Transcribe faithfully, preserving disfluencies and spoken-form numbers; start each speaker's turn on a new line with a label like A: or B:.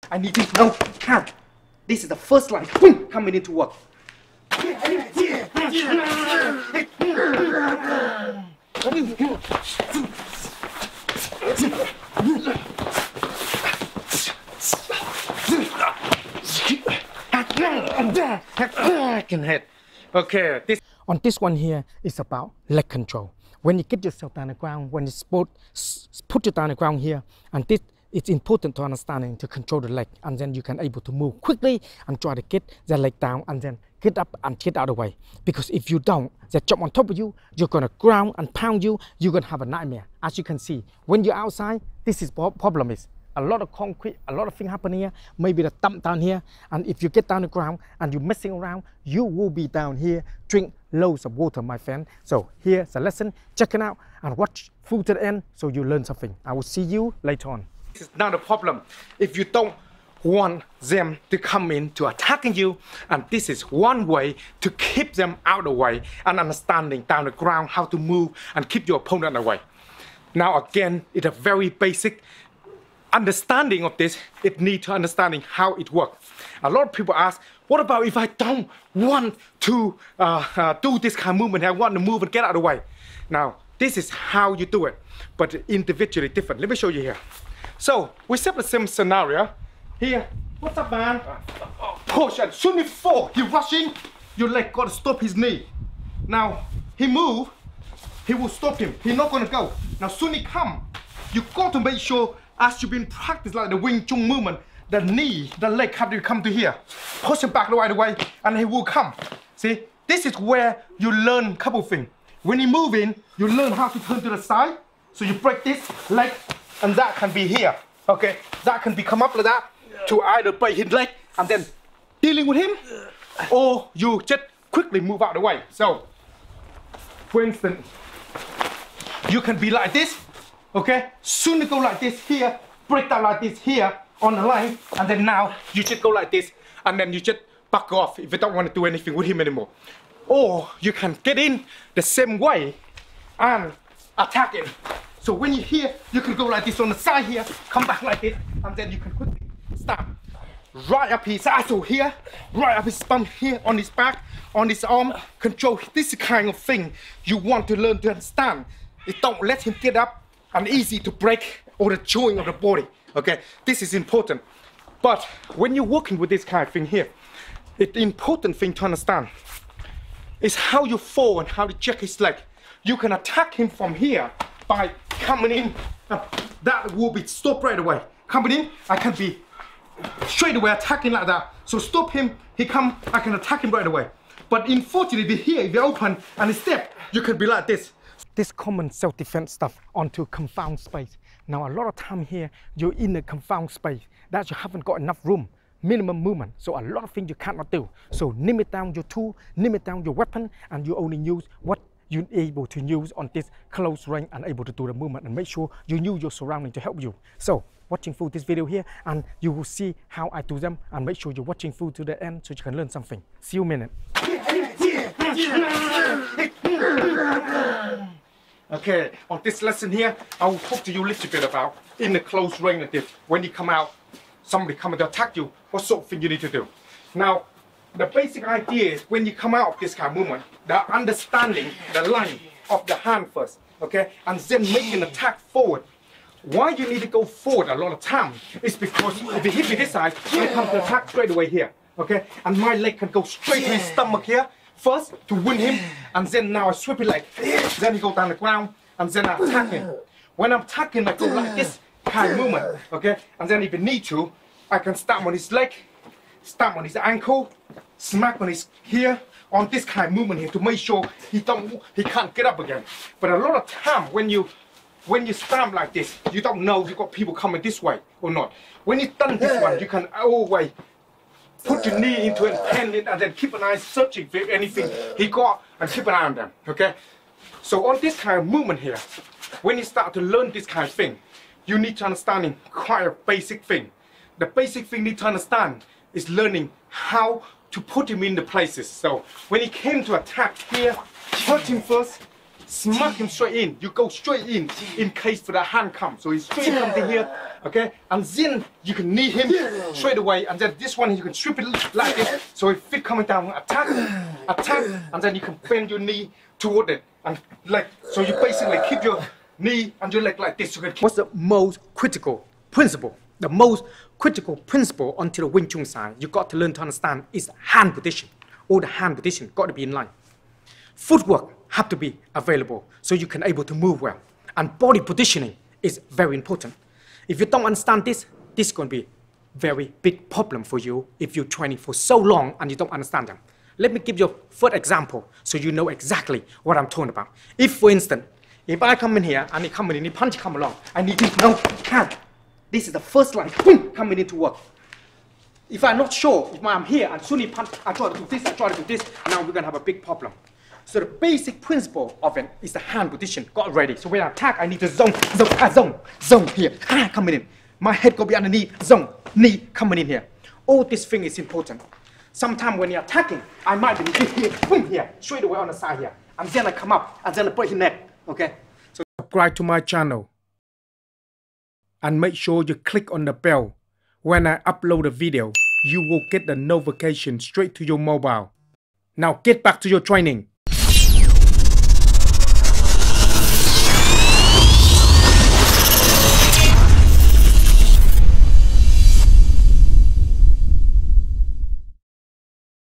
A: I need you to know how. This is the first line coming into work. Can hit. Okay, this on this one here is about leg control. When you get yourself down the ground, when you sport, put you down the ground here, and this it's important to understanding to control the leg, and then you can able to move quickly and try to get the leg down and then get up and get out of the way. Because if you don't, they jump on top of you, you're gonna ground and pound you, you're gonna have a nightmare. As you can see, when you're outside, this is what problem is. A lot of concrete, a lot of things happen here, maybe the dump down here, and if you get down the ground and you're messing around, you will be down here. Drink loads of water, my friend. So here's a lesson, check it out and watch through to the end so you learn something. I will see you later on. This is not a problem if you don't want them to come in to attacking you, and this is one way to keep them out of the way and understanding down the ground how to move and keep your opponent away. Now again, it's a very basic understanding of this. It needs to understanding how it works. A lot of people ask, what about if I don't want to uh, uh, do this kind of movement? I want to move and get out of the way. Now, this is how you do it, but individually different. Let me show you here. So, we set the same scenario. Here, what's up, man? Push, and soon as fall, he rushing, your leg got to stop his knee. Now, he move, he will stop him. He's not going to go. Now, soon he come, you got to make sure, as you've been practiced like the Wing Chun movement, the knee, the leg have to come to here. Push him back the right away, and he will come. See, this is where you learn a couple things. When you move in, you learn how to turn to the side. So you break this leg, and that can be here. Okay, that can be come up like that to either break his leg and then dealing with him, or you just quickly move out of the way. So, for instance, you can be like this. Okay, soon you go like this here, break that like this here on the line, and then now you just go like this, and then you just back off if you don't want to do anything with him anymore. Or you can get in the same way and attack him. So when you're here, you can go like this on the side here, come back like this, and then you can quickly stop. Right up his asshole here, right up his bum here, on his back, on his arm, control. This is the kind of thing you want to learn to understand. You don't let him get up and easy to break or the chewing of the body. Okay, this is important. But when you're working with this kind of thing here, it's the important thing to understand is how you fall and how to check his leg. You can attack him from here by coming in. Uh, that will be stopped right away. Coming in, I can be straight away attacking like that. So stop him, he come, I can attack him right away. But unfortunately here, if you open and step, you can be like this. This common self-defense stuff onto confined space. Now a lot of time here, you're in a confined space that you haven't got enough room, minimum movement. So a lot of things you cannot do. So limit down your tool, limit down your weapon, and you only use what you're able to use on this close range and able to do the movement, and make sure you use your surrounding to help you. So watching through this video here, and you will see how I do them, and make sure you're watching through to the end so you can learn something. See you in a minute. Okay, on this lesson here, I will talk to you a little bit about in the close range like this. When you come out, somebody coming to attack you, what sort of thing you need to do. Now, the basic idea is when you come out of this kind of movement, the understanding the line of the hand first, okay, and then make an attack forward. Why you need to go forward a lot of time is because if you hit me this side, I come to attack straight away here, okay, and my leg can go straight to his stomach here first to win him, and then now I sweep it like then he go down the ground, and then I attack him. When I'm attacking, I go like this kind of movement, okay, and then if you need to, I can stamp on his leg, stamp on his ankle, smack on his here, on this kind of movement here to make sure he don't he can't get up again. But a lot of time when you when you stamp like this, you don't know you got people coming this way or not. When you done this one, you can always put your knee into it, pen it, and then keep an eye searching for anything he got and keep an eye on them. Okay? So on this kind of movement here, when you start to learn this kind of thing, you need to understand quite a basic thing. The basic thing you need to understand is learning how to put him in the places. So when he came to attack here, hurt him first, smack him straight in. You go straight in, in case for the hand comes. So he straight comes in here, okay? And then you can knee him straight away, and then this one you can sweep it like this. So if it coming down, attack, attack, and then you can bend your knee toward it, and like so you basically keep your knee and your leg like this. You can keep. What's the most critical principle? The most critical principle onto the Wing Chun side you got to learn to understand is hand position. All the hand position got to be in line. Footwork have to be available so you can able to move well. And body positioning is very important. If you don't understand this, this is going to be very big problem for you if you're training for so long and you don't understand them. Let me give you a first example so you know exactly what I'm talking about. If, for instance, if I come in here and he come in and he punch come along, I need to know hand. This is the first line, boom, coming into work. If I'm not sure, if I'm here and soon he punch, I try to do this, I try to do this, now we're gonna have a big problem. So the basic principle of it is the hand position, got ready. So when I attack, I need to zone, zone, ah, zone, zone here, ah, coming in. My head go be underneath, zone, knee coming in here. All this thing is important. Sometimes when you're attacking, I might be here, boom, here, straight away on the side here. And then I come up, and then I break your neck, okay? So subscribe to my channel. And make sure you click on the bell. When I upload a video, you will get the notification straight to your mobile. Now get back to your training.